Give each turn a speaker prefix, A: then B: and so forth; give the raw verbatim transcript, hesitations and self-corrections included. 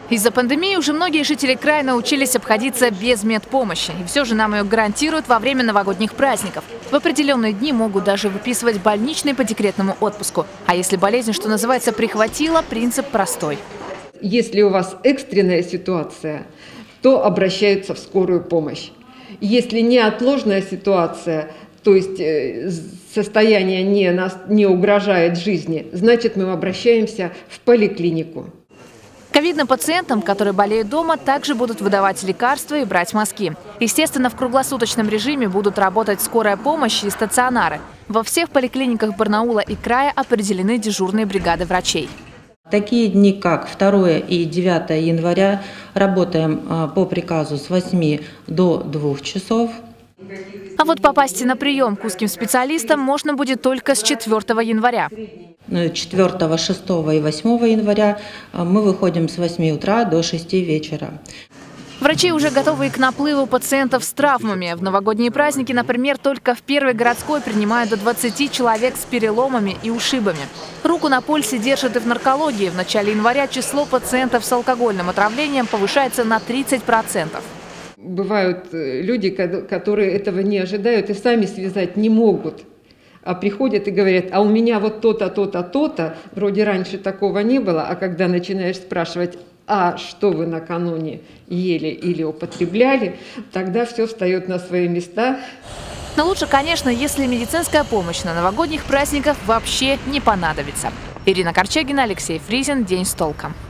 A: Из-за пандемии уже многие жители края научились обходиться без медпомощи. И все же нам ее гарантируют во время новогодних праздников. В определенные дни могут даже выписывать больничный по декретному отпуску. А если болезнь, что называется, прихватила, принцип простой.
B: Если у вас экстренная ситуация, то обращаются в скорую помощь. Если неотложная ситуация, то есть состояние не, нас, не угрожает жизни, значит мы обращаемся в поликлинику.
A: Ковидным пациентам, которые болеют дома, также будут выдавать лекарства и брать мазки. Естественно, в круглосуточном режиме будут работать скорая помощь и стационары. Во всех поликлиниках Барнаула и края определены дежурные бригады врачей.
C: Такие дни, как второе и девятое января, работаем по приказу с восьми до двух часов.
A: А вот попасть на прием к узким специалистам можно будет только с четвёртого января.
C: четвёртого, шестого и восьмого января мы выходим с восьми утра до шести вечера.
A: Врачи уже готовы к наплыву пациентов с травмами. В новогодние праздники, например, только в Первой городской принимают до двадцати человек с переломами и ушибами. Руку на пульсе держат и в наркологии. В начале января число пациентов с алкогольным отравлением повышается на тридцать процентов.
B: Бывают люди, которые этого не ожидают и сами связать не могут. А приходят и говорят, а у меня вот то-то, то-то, то-то. Вроде раньше такого не было, а когда начинаешь спрашивать, а что вы накануне ели или употребляли, тогда все встает на свои места.
A: Но лучше, конечно, если медицинская помощь на новогодних праздниках вообще не понадобится. Ирина Корчагина, Алексей Фризин. День с толком.